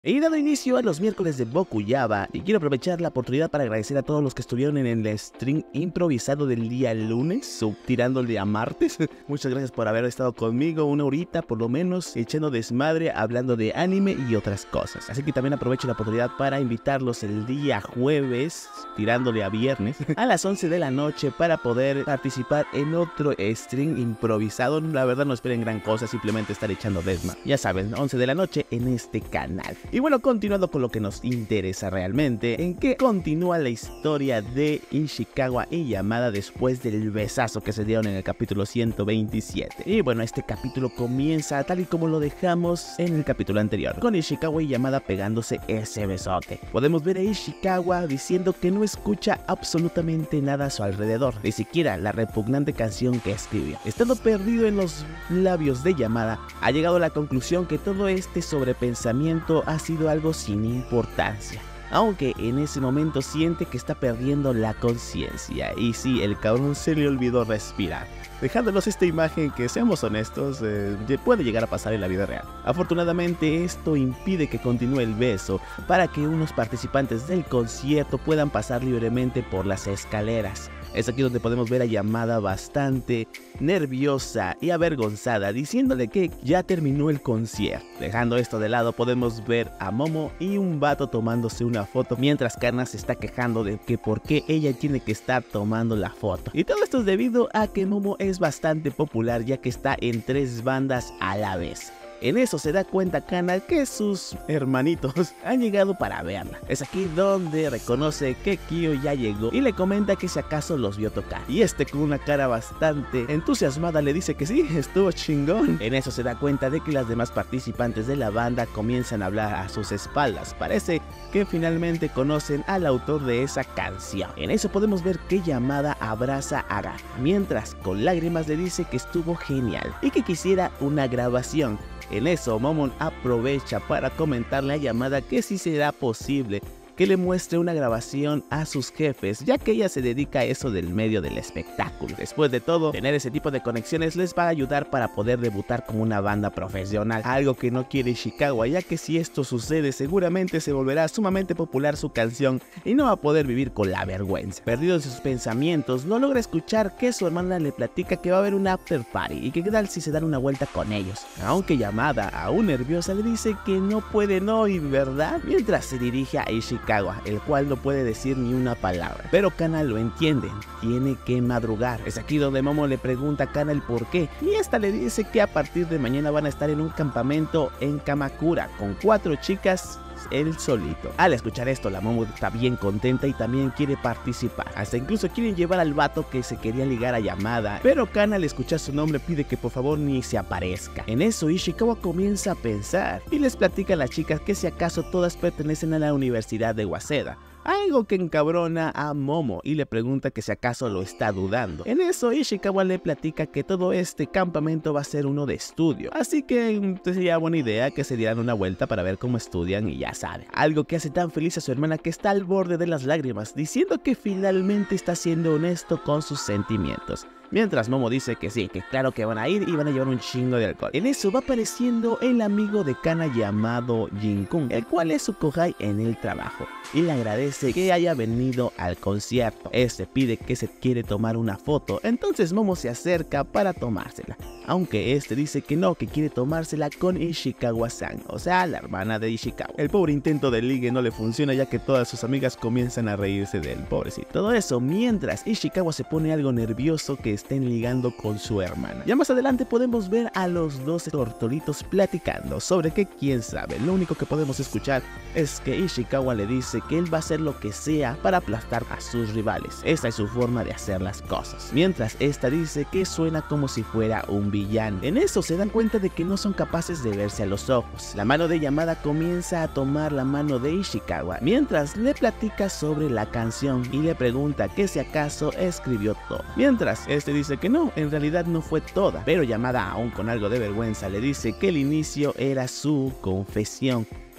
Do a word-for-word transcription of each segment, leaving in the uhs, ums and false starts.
He dado inicio a los miércoles de Bokuyaba y quiero aprovechar la oportunidad para agradecer a todos los que estuvieron en el stream improvisado del día lunes, o tirándole a martes. Muchas gracias por haber estado conmigo una horita por lo menos, echando desmadre, hablando de anime y otras cosas. Así que también aprovecho la oportunidad para invitarlos el día jueves, tirándole a viernes, a las once de la noche para poder participar en otro stream improvisado. La verdad no esperen gran cosa, simplemente estar echando desma. Ya saben, once de la noche en este canal. Y bueno, continuando con lo que nos interesa realmente, en que continúa la historia de Ishikawa y Yamada después del besazo que se dieron en el capítulo ciento veintisiete. Y bueno, este capítulo comienza tal y como lo dejamos en el capítulo anterior, con Ishikawa y Yamada pegándose ese besote. Podemos ver a Ishikawa diciendo que no escucha absolutamente nada a su alrededor, ni siquiera la repugnante canción que escribió. Estando perdido en los labios de Yamada, ha llegado a la conclusión que todo este sobrepensamiento ha sido algo sin importancia, aunque en ese momento siente que está perdiendo la conciencia. Y sí, el cabrón se le olvidó respirar, dejándonos esta imagen que, seamos honestos, eh, puede llegar a pasar en la vida real. Afortunadamente esto impide que continúe el beso para que unos participantes del concierto puedan pasar libremente por las escaleras. Es aquí donde podemos ver a Yamada bastante nerviosa y avergonzada, diciéndole que ya terminó el concierto. Dejando esto de lado, podemos ver a Momo y un vato tomándose una foto, mientras Kana se está quejando de que por qué ella tiene que estar tomando la foto. Y todo esto es debido a que Momo es bastante popular, ya que está en tres bandas a la vez. En eso se da cuenta Kana que sus hermanitos han llegado para verla. Es aquí donde reconoce que Kyo ya llegó y le comenta que si acaso los vio tocar. Y este, con una cara bastante entusiasmada, le dice que sí, estuvo chingón. En eso se da cuenta de que las demás participantes de la banda comienzan a hablar a sus espaldas. Parece que finalmente conocen al autor de esa canción. En eso podemos ver que Yamada abraza a Gara, mientras con lágrimas le dice que estuvo genial y que quisiera una grabación. En eso, Momon aprovecha para comentarle a Yamada que sí será posible que le muestre una grabación a sus jefes, ya que ella se dedica a eso del medio del espectáculo. Después de todo, tener ese tipo de conexiones les va a ayudar para poder debutar como una banda profesional, algo que no quiere Ishikawa, ya que si esto sucede seguramente se volverá sumamente popular su canción y no va a poder vivir con la vergüenza. Perdido en sus pensamientos, no logra escuchar que su hermana le platica que va a haber un after party y que qué tal si se dan una vuelta con ellos, aunque Yamada, aún nerviosa, le dice que no puede no ir, ¿verdad? Mientras se dirige a Ishikawa, el cual no puede decir ni una palabra, pero Kana lo entiende, tiene que madrugar. Es aquí donde Momo le pregunta a Kana el por qué, y esta le dice que a partir de mañana van a estar en un campamento en Kamakura con cuatro chicas, él solito. Al escuchar esto, la Momo está bien contenta y también quiere participar. Hasta incluso quieren llevar al vato que se quería ligar a Yamada, pero Kana, al escuchar su nombre, pide que por favor ni se aparezca. En eso, Ishikawa comienza a pensar y les platica a las chicas que si acaso todas pertenecen a la Universidad de Waseda, algo que encabrona a Momo y le pregunta que si acaso lo está dudando. En eso, Ishikawa le platica que todo este campamento va a ser uno de estudio, así que sería buena idea que se dieran una vuelta para ver cómo estudian y ya saben. Algo que hace tan feliz a su hermana que está al borde de las lágrimas, diciendo que finalmente está siendo honesto con sus sentimientos. Mientras Momo dice que sí, que claro que van a ir y van a llevar un chingo de alcohol. En eso va apareciendo el amigo de Kana llamado Jin-kun, el cual es su kohai en el trabajo, y le agradece que haya venido al concierto. Este pide que se quiere tomar una foto, entonces Momo se acerca para tomársela, aunque este dice que no, que quiere tomársela con Ishikawa-san, o sea, la hermana de Ishikawa. El pobre intento de ligue no le funciona, ya que todas sus amigas comienzan a reírse de él, pobrecito. Todo eso mientras Ishikawa se pone algo nervioso que estén ligando con su hermana. Ya más adelante podemos ver a los dos tortolitos platicando sobre que quién sabe. Lo único que podemos escuchar es que Ishikawa le dice que él va a hacer lo que sea para aplastar a sus rivales. Esta es su forma de hacer las cosas. Mientras esta dice que suena como si fuera un villano. En eso se dan cuenta de que no son capaces de verse a los ojos. La mano de Yamada comienza a tomar la mano de Ishikawa, mientras le platica sobre la canción y le pregunta que si acaso escribió todo. Mientras este dice que no, en realidad no fue toda, pero Yamada, aún con algo de vergüenza, le dice que el inicio era su confesión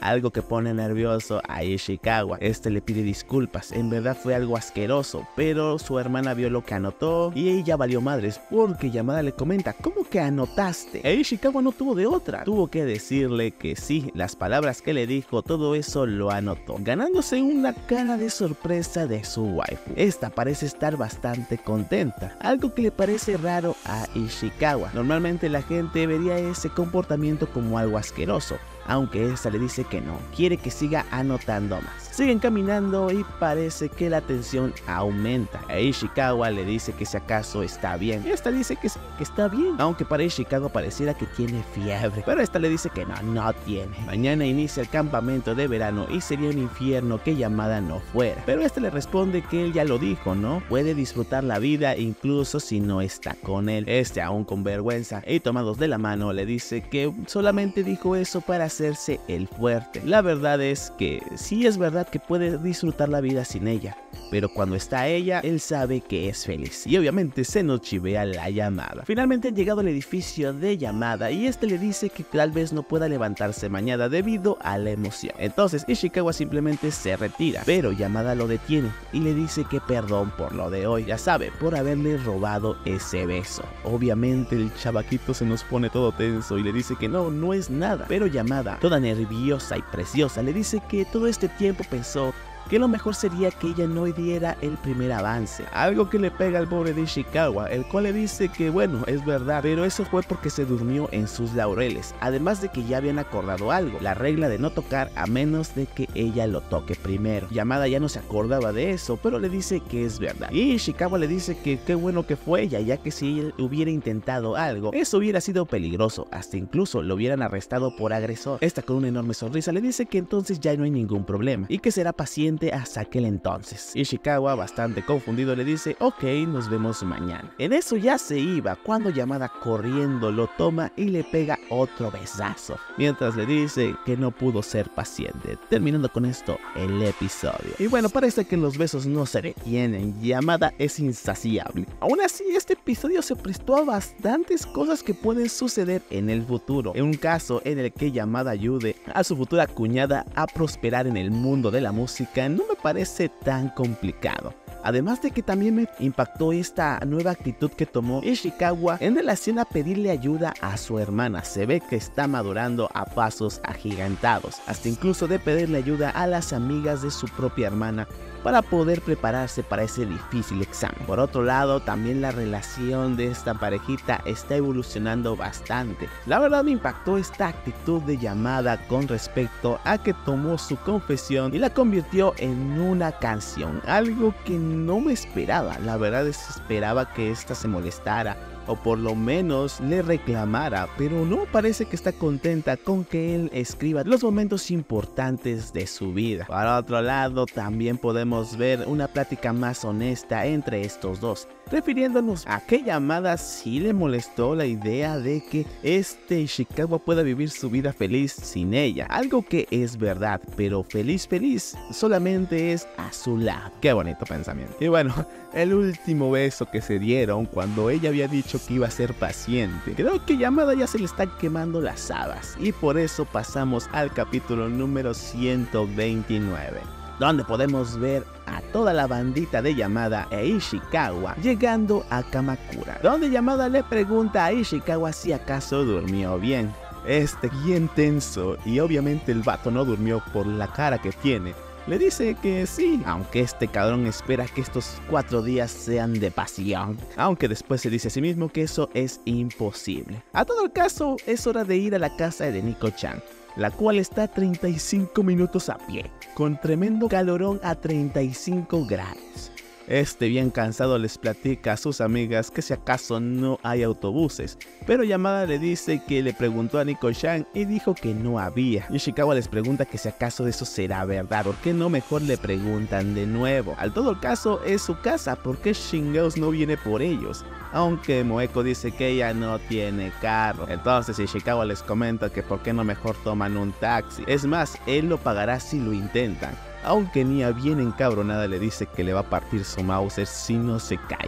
algo que pone nervioso a Ishikawa. Este le pide disculpas, en verdad fue algo asqueroso, pero su hermana vio lo que anotó y ella valió madres porque Yamada le comenta: ¿cómo que anotaste? E Ishikawa no tuvo de otra, tuvo que decirle que sí, las palabras que le dijo, todo eso lo anotó, ganándose una cara de sorpresa de su waifu. Esta parece estar bastante contenta, algo que le parece raro a Ishikawa. Normalmente la gente vería ese comportamiento como algo asqueroso, aunque esta le dice que no, quiere que siga anotando más. Siguen caminando y parece que la tensión aumenta. A Ishikawa le dice que si acaso está bien, y esta dice que, que está bien, aunque para Ishikawa pareciera que tiene fiebre, pero esta le dice que no, no tiene. Mañana inicia el campamento de verano y sería un infierno que Yamada no fuera, pero este le responde que él ya lo dijo, ¿no? Puede disfrutar la vida incluso si no está con él. Este, aún con vergüenza y tomados de la mano, le dice que solamente dijo eso para hacerse el fuerte. La verdad es que sí es verdad que puede disfrutar la vida sin ella, pero cuando está ella, él sabe que es feliz. Y obviamente se nos chivea la Yamada. Finalmente han llegado al edificio de Yamada y este le dice que tal vez no pueda levantarse mañana debido a la emoción. Entonces Ishikawa simplemente se retira, pero Yamada lo detiene y le dice que perdón por lo de hoy, ya sabe, por haberle robado ese beso. Obviamente el chavaquito se nos pone todo tenso y le dice que no, no es nada, pero Yamada, toda nerviosa y preciosa, le dice que todo este tiempo pensó que lo mejor sería que ella no diera el primer avance, algo que le pega al pobre de Ishikawa, el cual le dice que bueno, es verdad, pero eso fue porque se durmió en sus laureles, además de que ya habían acordado algo, la regla de no tocar a menos de que ella lo toque primero. Yamada ya no se acordaba de eso, pero le dice que es verdad, y Ishikawa le dice que qué bueno que fue ella, ya que si ella hubiera intentado algo, eso hubiera sido peligroso, hasta incluso lo hubieran arrestado por agresor. Esta, con una enorme sonrisa, le dice que entonces ya no hay ningún problema y que será paciente hasta aquel entonces. Ishikawa, bastante confundido, le dice: ok, nos vemos mañana. En eso ya se iba cuando Yamada corriendo lo toma y le pega otro besazo, mientras le dice que no pudo ser paciente, terminando con esto el episodio. Y bueno, parece que los besos no se detienen, Yamada es insaciable. Aún así, este episodio se prestó a bastantes cosas que pueden suceder en el futuro, en un caso en el que Yamada ayude a su futura cuñada a prosperar en el mundo de la música. No me parece tan complicado. Además de que también me impactó esta nueva actitud que tomó Ishikawa en relación a pedirle ayuda a su hermana. Se ve que está madurando a pasos agigantados, hasta incluso de pedirle ayuda a las amigas de su propia hermana para poder prepararse para ese difícil examen. Por otro lado, también la relación de esta parejita está evolucionando bastante. La verdad me impactó esta actitud de Yamada con respecto a que tomó su confesión y la convirtió en una canción, algo que no me esperaba. La verdad es que esperaba que esta se molestara o por lo menos le reclamara, pero no, parece que está contenta con que él escriba los momentos importantes de su vida. Por otro lado, también podemos ver una plática más honesta entre estos dos, refiriéndonos a que Yamada sí le molestó la idea de que este Ishikawa pueda vivir su vida feliz sin ella, algo que es verdad, pero feliz feliz solamente es a su lado. Qué bonito pensamiento. Y bueno, el último beso que se dieron cuando ella había dicho que iba a ser paciente, creo que Yamada ya se le están quemando las habas, y por eso pasamos al capítulo número ciento veintinueve, donde podemos ver a toda la bandita de Yamada e Ishikawa llegando a Kamakura, donde Yamada le pregunta a Ishikawa si acaso durmió bien. Este, bien tenso, y obviamente el vato no durmió por la cara que tiene. Le dice que sí, aunque este cabrón espera que estos cuatro días sean de pasión, aunque después se dice a sí mismo que eso es imposible. A todo el caso, es hora de ir a la casa de Nico-chan, la cual está a treinta y cinco minutos a pie, con tremendo calorón a treinta y cinco grados. Este, bien cansado, les platica a sus amigas que si acaso no hay autobuses, pero Yamada le dice que le preguntó a Nico-chan y dijo que no había. Ishikawa les pregunta que si acaso eso será verdad, ¿por qué no mejor le preguntan de nuevo? Al todo el caso, es su casa, ¿por qué Shingeus no viene por ellos? Aunque Moeko dice que ella no tiene carro. Entonces Ishikawa les comenta que por qué no mejor toman un taxi. Es más, él lo pagará si lo intentan, aunque Nia, bien encabronada, le dice que le va a partir su Mauser si no se calla.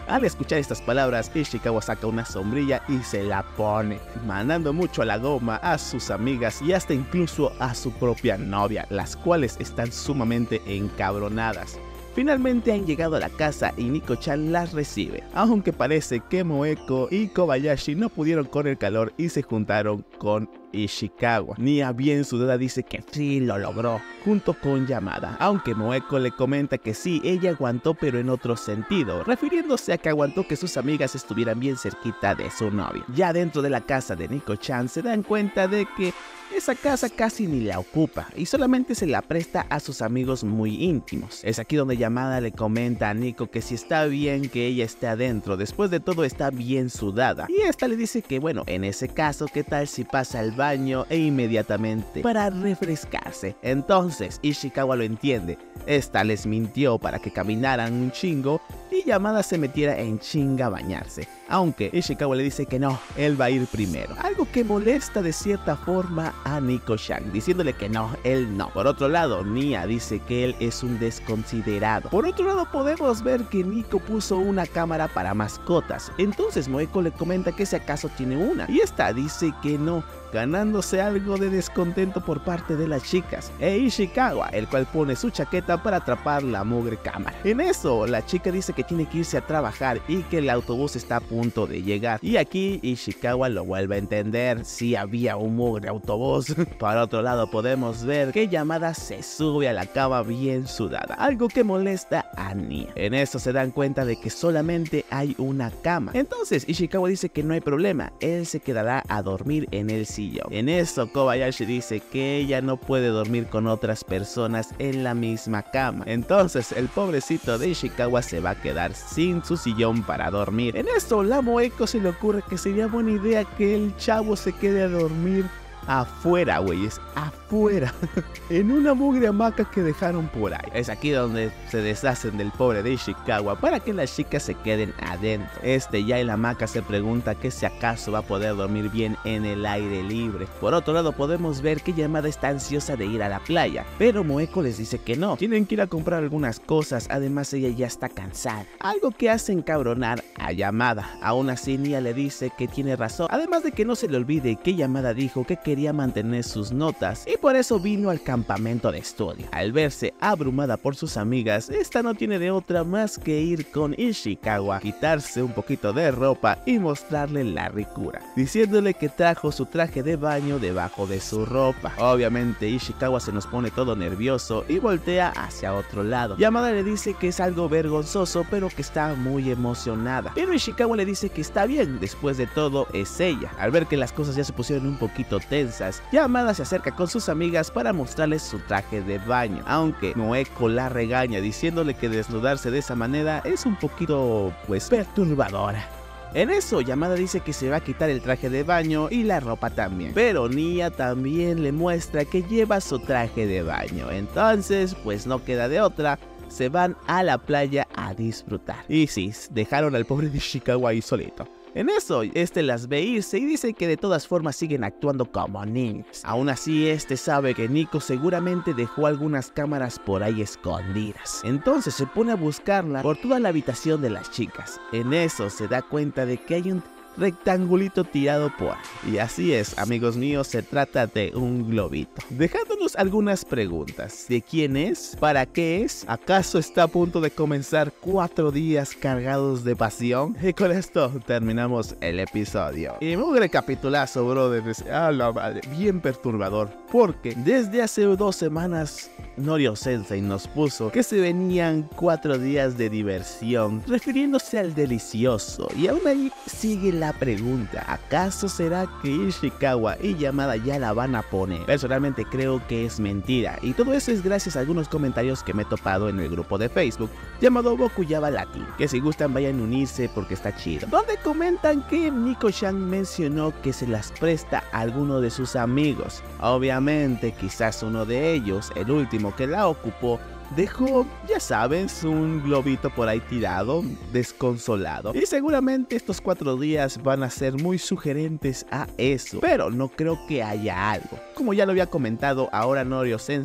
Al escuchar estas palabras, Ishikawa saca una sombrilla y se la pone, mandando mucho a la goma a sus amigas y hasta incluso a su propia novia, las cuales están sumamente encabronadas. Finalmente han llegado a la casa y Nico-chan las recibe, aunque parece que Moeko y Kobayashi no pudieron con el calor y se juntaron con Ishikawa. Nia bien sudada dice que sí lo logró, junto con Yamada, aunque Moeko le comenta que sí, ella aguantó pero en otro sentido, refiriéndose a que aguantó que sus amigas estuvieran bien cerquita de su novio. Ya dentro de la casa de Nico-chan se dan cuenta de que esa casa casi ni la ocupa y solamente se la presta a sus amigos muy íntimos. Es aquí donde Yamada le comenta a Nico que si está bien que ella esté adentro, después de todo está bien sudada. Y esta le dice que bueno, en ese caso, ¿qué tal si pasa al baño e inmediatamente para refrescarse? Entonces Ishikawa lo entiende. Esta les mintió para que caminaran un chingo y Yamada se metiera en chinga a bañarse. Aunque Ishikawa le dice que no, él va a ir primero. Algo que molesta de cierta forma a Nico-chan, diciéndole que no, él no. Por otro lado, Nia dice que él es un desconsiderado. Por otro lado, podemos ver que Nico puso una cámara para mascotas. Entonces Moeko le comenta que si acaso tiene una. Y esta dice que no, ganándose algo de descontento por parte de las chicas. E Ishikawa, el cual pone su chaqueta para atrapar la mugre cámara. En eso, la chica dice que tiene que irse a trabajar y que el autobús está a punto de llegar. Y aquí Ishikawa lo vuelve a entender, si había un mugre autobús. Por otro lado, podemos ver que Yamada se sube a la cama bien sudada, algo que molesta a Nia. En eso se dan cuenta de que solamente hay una cama. Entonces Ishikawa dice que no hay problema, él se quedará a dormir en el sillón. En eso Kobayashi dice que ella no puede dormir con otras personas en la misma cama. Entonces el pobrecito de Ishikawa se va a quedar sin su sillón para dormir. En eso la Moeko se le ocurre que sería buena idea que el chavo se quede a dormir afuera, güeyes, afuera, en una mugre hamaca que dejaron por ahí. Es aquí donde se deshacen del pobre de Ishikawa para que las chicas se queden adentro. Este ya en la hamaca se pregunta que si acaso va a poder dormir bien en el aire libre. Por otro lado, podemos ver que Yamada está ansiosa de ir a la playa, pero Moeko les dice que no, tienen que ir a comprar algunas cosas, además ella ya está cansada, algo que hace encabronar a Yamada. Aún así Nia le dice que tiene razón, además de que no se le olvide que Yamada dijo que quería mantener sus notas y por eso vino al campamento de estudio. Al verse abrumada por sus amigas, esta no tiene de otra más que ir con Ishikawa, quitarse un poquito de ropa y mostrarle la ricura, diciéndole que trajo su traje de baño debajo de su ropa. Obviamente Ishikawa se nos pone todo nervioso y voltea hacia otro lado. Yamada le dice que es algo vergonzoso pero que está muy emocionada, pero Ishikawa le dice que está bien, después de todo es ella. Al ver que las cosas ya se pusieron un poquito tensas, Yamada se acerca con sus amigas para mostrarles su traje de baño, aunque Moeko la regaña diciéndole que desnudarse de esa manera es un poquito pues perturbadora. En eso Yamada dice que se va a quitar el traje de baño y la ropa también, pero Nia también le muestra que lleva su traje de baño. Entonces pues no queda de otra, se van a la playa a disfrutar. Y sí, dejaron al pobre de Ishikawa ahí solito. En eso, este las ve irse y dice que de todas formas siguen actuando como niños. Aún así, este sabe que Nico seguramente dejó algunas cámaras por ahí escondidas. Entonces se pone a buscarla por toda la habitación de las chicas. En eso se da cuenta de que hay un rectangulito tirado por ahí. Y así es, amigos míos, se trata de un globito, dejándonos algunas preguntas. ¿De quién es? ¿Para qué es? ¿Acaso está a punto de comenzar cuatro días cargados de pasión? Y con esto terminamos el episodio. Y mugre capitulazo, brother. Ah, la madre, bien perturbador, porque desde hace dos semanas Norio Sensei nos puso que se venían cuatro días de diversión, refiriéndose al delicioso, y aún ahí sigue la pregunta, ¿acaso será que Ishikawa y Yamada ya la van a poner? Personalmente creo que es mentira, y todo eso es gracias a algunos comentarios que me he topado en el grupo de Facebook llamado Bokuyaba Latin, que si gustan vayan a unirse porque está chido, donde comentan que Nico-chan mencionó que se las presta a alguno de sus amigos. Obviamente quizás uno de ellos, el último que la ocupó, dejó, ya sabes, un globito por ahí tirado, desconsolado. Y seguramente estos cuatro días van a ser muy sugerentes a eso, pero no creo que haya algo. Como ya lo había comentado, ahora Norio Sensei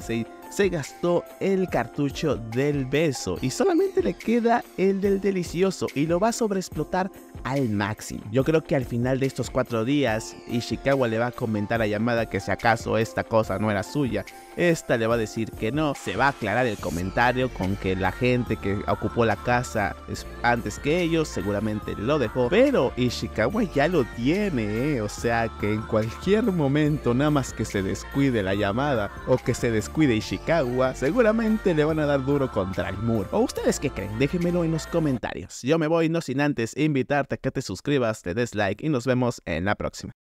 se gastó el cartucho del beso y solamente le queda el del delicioso y lo va a sobreexplotar al máximo. Yo creo que al final de estos cuatro días Ishikawa le va a comentar a Yamada que si acaso esta cosa no era suya. Esta le va a decir que no, se va a aclarar el comentario con que la gente que ocupó la casa antes que ellos seguramente lo dejó, pero Ishikawa ya lo tiene, ¿eh? O sea que en cualquier momento, nada más que se descuide la Yamada o que se descuide Ishikawa, seguramente le van a dar duro contra el muro. ¿O ustedes qué creen? Déjenmelo en los comentarios. Yo me voy no sin antes invitarte a que te suscribas, te des like y nos vemos en la próxima.